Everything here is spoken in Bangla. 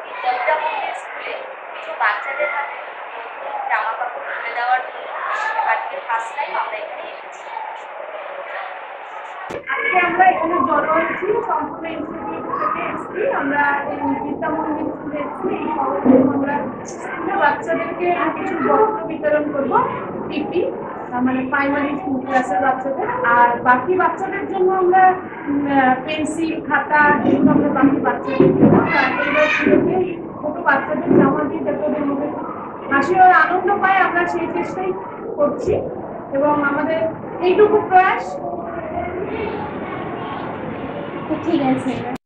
বিদ্যা মন্দির স্কুলে কিছু বাচ্চাদের হাতে নতুন জামা কাপড় তুলে দেওয়ার জন্য আজকে ফার্স্ট টাইম আমরা এখানে এসেছি। আজকে আমরা এখানে জড়ো হয়েছি সম্পূর্ণ ইনস্টিটিউট থেকে এসেছি। আমরা এই বিদ্যা মন্দির স্কুলে এসেছি। এই খবর আমরা স্কুলে বাচ্চাদেরকে কিছু বস্ত্র বিতরণ করবো, পিপি মানে প্রাইমারি স্কুল ক্লাসের বাচ্চাদের, আর বাকি বাচ্চাদের জন্য আমরা পেন্সিল খাতা এগুলো আমরা বাকি বাচ্চাদের দেবো। এইবার ছোটোকে ছোটো বাচ্চাদের জামা দিয়ে যাতে ওদের মধ্যে হাসি আর আনন্দ পায় আমরা সেই চেষ্টাই করছি এবং আমাদের এইটুকু প্রয়াস। ঠিক আছে।